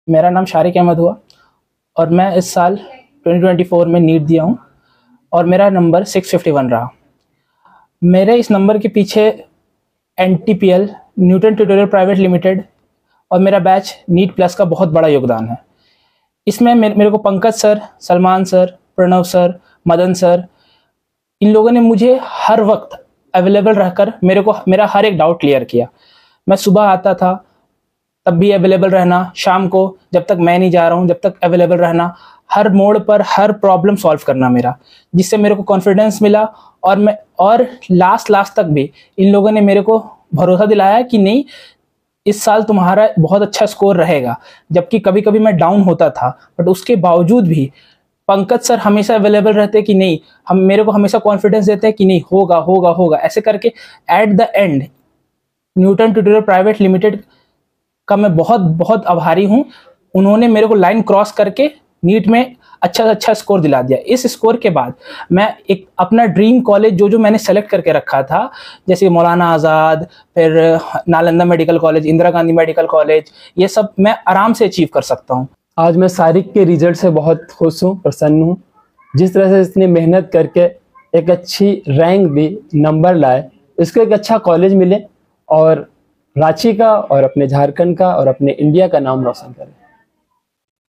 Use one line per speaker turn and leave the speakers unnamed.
मेरा नाम शारिक अहमद हुआ और मैं इस साल 2024 में नीट दिया हूँ और मेरा नंबर 651 रहा। मेरे इस नंबर के पीछे NTPL Newton tutorial private limited और मेरा बैच नीट प्लस का बहुत बड़ा योगदान है। इसमें मेरे को Pankaj sir, Salman sir, Pranav sir, Madan sir, इन लोगों ने मुझे हर वक्त अवेलेबल रहकर मेरा हर एक डाउट क्लियर किया। मैं सुबह आता था तब भी अवेलेबल रहना, शाम को जब तक मैं नहीं जा रहा हूँ जब तक अवेलेबल रहना, हर मोड़ पर हर प्रॉब्लम सॉल्व करना मेरा, जिससे मेरे को कॉन्फिडेंस मिला। और लास्ट तक भी इन लोगों ने मेरे को भरोसा दिलाया कि नहीं, इस साल तुम्हारा बहुत अच्छा स्कोर रहेगा। जबकि कभी कभी मैं डाउन होता था, बट उसके बावजूद भी पंकज सर हमेशा अवेलेबल रहते कि नहीं, मेरे को हमेशा कॉन्फिडेंस देते हैं कि नहीं, होगा होगा होगा, ऐसे करके at the end Newton tutorial private limited का मैं बहुत बहुत आभारी हूँ। उन्होंने मेरे को लाइन क्रॉस करके नीट में अच्छा स्कोर दिला दिया। इस स्कोर के बाद मैं एक अपना ड्रीम कॉलेज जो मैंने सेलेक्ट करके रखा था, जैसे मौलाना आज़ाद, फिर Nalanda medical college, Indira Gandhi medical college, ये सब मैं आराम से अचीव कर सकता हूँ।
आज मैं शारिक के रिजल्ट से बहुत खुश हूँ, प्रसन्न हूँ। जिस तरह से इसने मेहनत करके एक अच्छी रैंक दी, नंबर लाए, इसको एक अच्छा कॉलेज मिले और रांची का और अपने झारखंड का और अपने इंडिया का नाम रोशन करे।